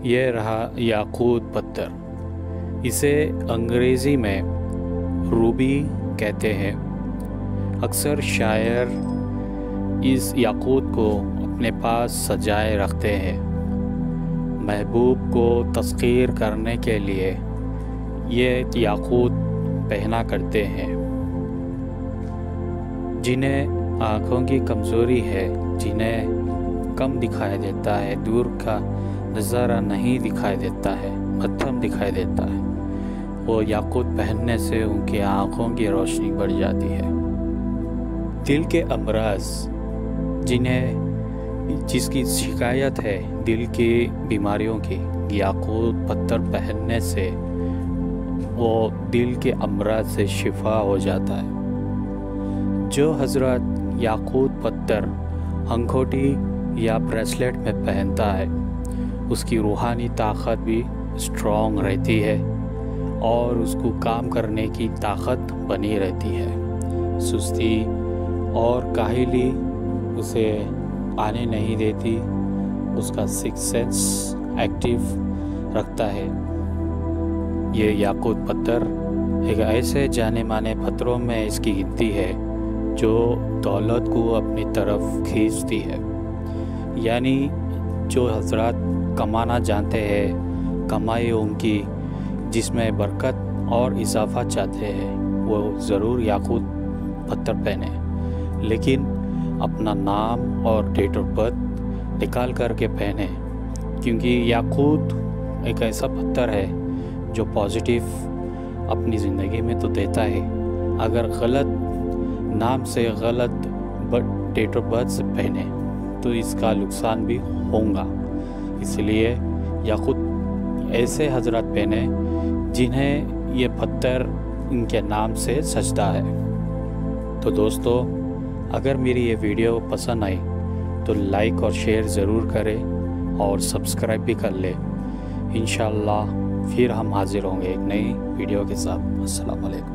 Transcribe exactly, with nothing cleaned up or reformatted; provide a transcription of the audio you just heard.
ये रहा याकूत पत्थर। इसे अंग्रेज़ी में रूबी कहते हैं। अक्सर शायर इस याकूत को अपने पास सजाए रखते हैं। महबूब को तस्खीर करने के लिए ये याकूत पहना करते हैं। जिन्हें आँखों की कमज़ोरी है, जिन्हें कम दिखाई देता है, दूर का नज़ारा नहीं दिखाई देता है, मध्यम दिखाई देता है, वो याकूत पहनने से उनकी आँखों की रोशनी बढ़ जाती है। दिल के अमराज, जिन्हें जिसकी शिकायत है दिल की बीमारियों की, याकूत पत्थर पहनने से वो दिल के अमराज से शिफा हो जाता है। जो हज़रत याकूत पत्थर अंगूठी या ब्रेसलेट में पहनता है, उसकी रूहानी ताकत भी स्ट्रॉन्ग रहती है और उसको काम करने की ताकत बनी रहती है। सुस्ती और काहिली उसे आने नहीं देती, उसका सिक्स सेंस एक्टिव रखता है। ये याकूत पत्थर एक ऐसे जाने माने पत्थरों में इसकी गिनती है जो दौलत को अपनी तरफ खींचती है। यानी जो हजरात कमाना जानते हैं, कमाई उनकी जिसमें बरकत और इजाफा चाहते हैं, वो ज़रूर याकूत पत्थर पहने, लेकिन अपना नाम और डेट ऑफ बर्थ निकाल कर के पहने, क्योंकि याकूत एक ऐसा पत्थर है जो पॉजिटिव अपनी ज़िंदगी में तो देता है। अगर गलत नाम से, गलत डेट ऑफ बर्थ से पहने तो इसका नुकसान भी होगा। इसलिए याकूत ऐसे हजरत पहने जिन्हें ये पत्थर इनके नाम से सजदा है। तो दोस्तों, अगर मेरी ये वीडियो पसंद आई तो लाइक और शेयर ज़रूर करें और सब्सक्राइब भी कर लें। इंशाअल्लाह फिर हम हाजिर होंगे एक नई वीडियो के साथ। अस्सलाम वालेकुम।